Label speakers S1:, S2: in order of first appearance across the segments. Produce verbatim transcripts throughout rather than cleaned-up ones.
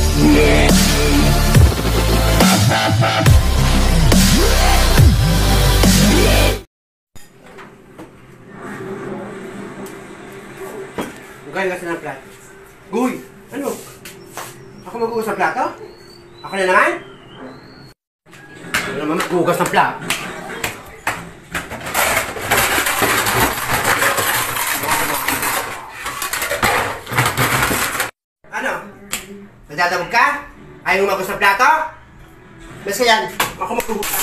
S1: Magkaligas na ng plato. Guy! Ano? Ako maghugas ng plato? Ako na naman? Ako naman maghugas ng plato. Ano? Nadadabog ka? Ayaw mo maghugas ng plato? Basta yan, ako maghugas.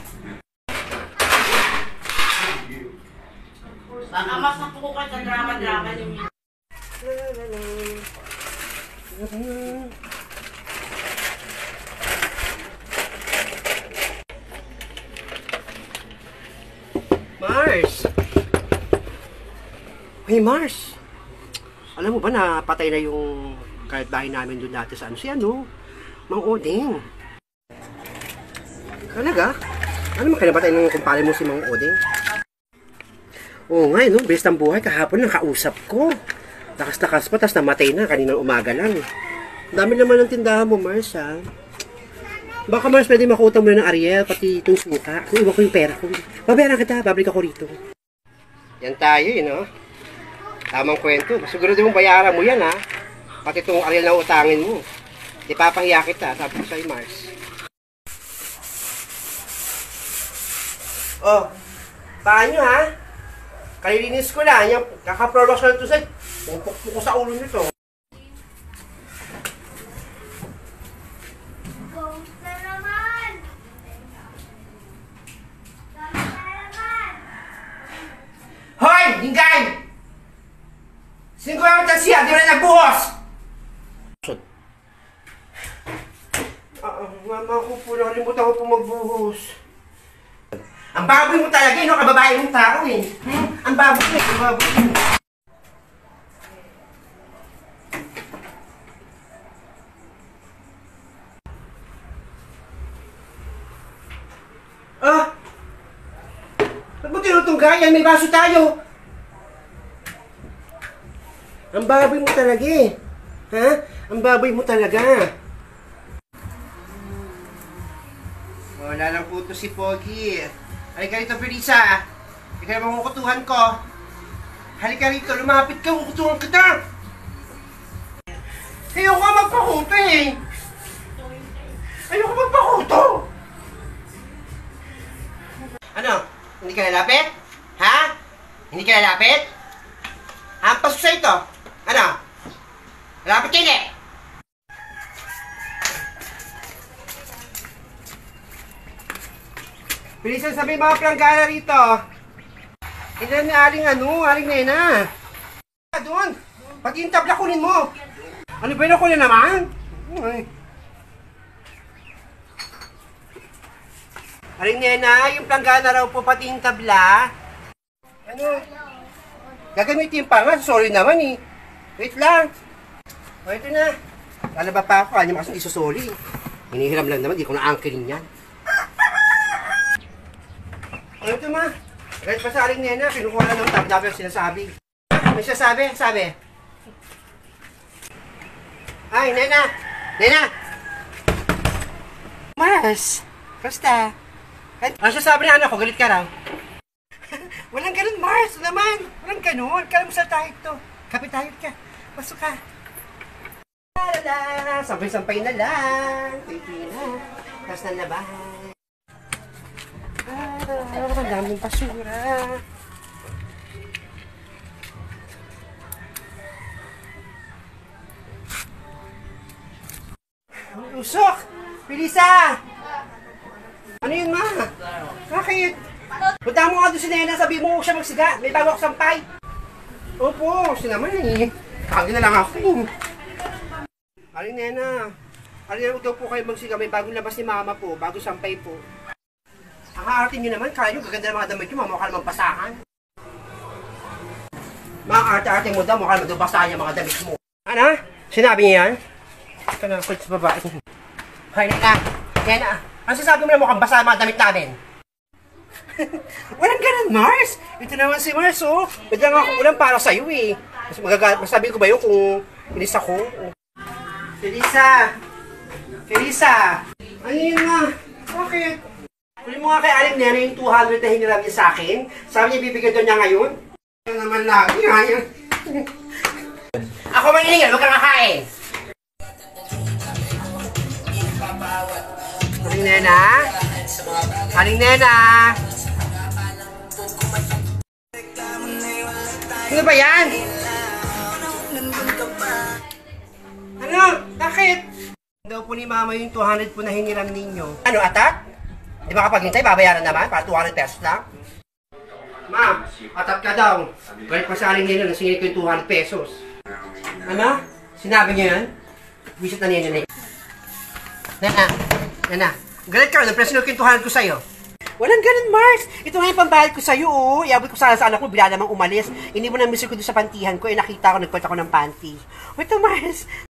S2: Baka mas napukukat sa drama-drama niyo.
S1: Mars! Hey Mars! Alam mo ba na patay na yung kahit-bahay namin doon dati sa ano? Si ano? Mang Oding. Talaga? Ano man kinabatay ng kumpare mo si Mang Oding? Oo nga, no? Bilis ng buhay. Kahapon lang kausap ko. Lakas-lakas pa, tapos namatay na. Kaninang umaga lang. Dami naman ng tindahan mo, Mars, ha? Baka, Mars, pwede makuutang mo na ng Ariel, pati itong suka. Kasi iwan ko yung pera ko. Babayaran kita, babalik ako rito. Yan tayo, yun, no? Tamang kwento. Siguro din mong bayaran mo yan, ha? Pati itong Ariel na utangin mo. Di papahiya kita, sabi ko sa'yo, Mars. Oh, paano, ha? Kalilinis ko lang. Yung kaka-prolox ko lang ito sa'yo. Pupukpuk ko sa ulo nito. Hoy! Hingay! Sino ko naman siya? Di rin nagbuhos! Ah, mama ko po. Nakalimutan ko po magbuhos. Ang baboy mo talaga, no? Kababae mong tao, eh. Hmm? Ang baboy mo, ang baboy mo. Ah! Ba't mo tinutunggayan? May baso tayo! Ang baboy mo talaga, eh. Ha? Ang baboy mo talaga. Wala lang po ito si Pogi. Halika rito, Felisa. Ikaw naman kukutuhan ko. Halika rito, lumapit ka, kukutuhan kita. Ayoko magpakuto, eh. Ayoko magpakuto. Ano? Hindi ka lalapit? Ha? Hindi ka lalapit? Hampas ko sa ito. Ano? Lalapit ka hindi? Bilisan sabi mga planggana rito. Hindi na aling ano, aling nena. Doon. Pati yung tabla kunin mo. Ano ba yun ako na naman? Ay. Aling nena, yung planggana raw po pati yung tabla. Ano? Gagamitin pa nga. Sorry naman eh. Wait lang. O ito na. Lalaba pa ako. Kanya makasang isusoli. Hinihiram lang naman. Di ko na-angkelin yan. Ano ito ma? Kahit pa sa aling nena, kinukuha lang ng tabla pero sinasabi. May sinasabi? Sabi? Ay, nena! Nena! Mars! Basta! Ano sasabi ng anak ko? Galit ka raw? Walang ganun, Mars! Naman! Walang ganun! Kala mo sa tayo ito. Kapit tayo ka. Pasok ka. Lalala! Sampay-sampay na lang. Titi na. Tapos na labahan. Ah, ang daming basura. Ang usok! Pilisa! Ano yun, ma? Bakit? Punta mo nga doon si Nena, sabi mo siya magsiga. May bago ako sampay. Opo, siya naman eh. Kagi na lang ako. Aling Nena, aling daw po kayo magsiga. May bagong labas ni Mama po, bago sampay po. Ang aartin nyo naman, kaya nyo, gaganda ng mga damit nyo, mukha naman basahan. Mga arte-arte mo daw, mukha naman daw basahan yung mga damit mo. Ano? Sinabi niya yan? Ito na, kwit sa babae. Hay, Nena, Nena, ano sasabi mo na mukhang basahan mga damit namin? Walang ganun, Mars! Ito naman si Mars, oh. Pwede lang ako ulam para sa'yo, eh. Mas magagalit, masabi ko ba yun kung inis ako? Felisa, Felisa! Ano yun nga? Bakit? Huli mo nga kay Aling Nena yung two hundred na hiniram niya sa akin. Sabi niya bibigyan doon niya ngayon. Ano naman lagi ha? Ako mangingal, huwag kang kakain! Aling Nena? Aling Nena? Ano ba yan? Ano? Bakit? Daw po ni Mama yung two hundred po na hiniram ninyo. Ano, atak? Di ba kapag hintay, babayaran naman para two hundred pesos lang? Ma, atak ka daw. Galit pa sa Aling Nena, nasingin ko yung two hundred pesos. Ano? Sinabi niya yan? Visit na niya yun. Nena, Nena, galit ka, napresin ko yung two hundred ko sa'yo. Walang ganun, Mars. Ito nga yung pambayad ko sa'yo, oh. Iabot ko sana sa anak ko, bila namang umalis. Hindi mo na miss ko doon sa pantihan ko, eh nakita ko, nagkwat ako ng panty. Wait, Mars.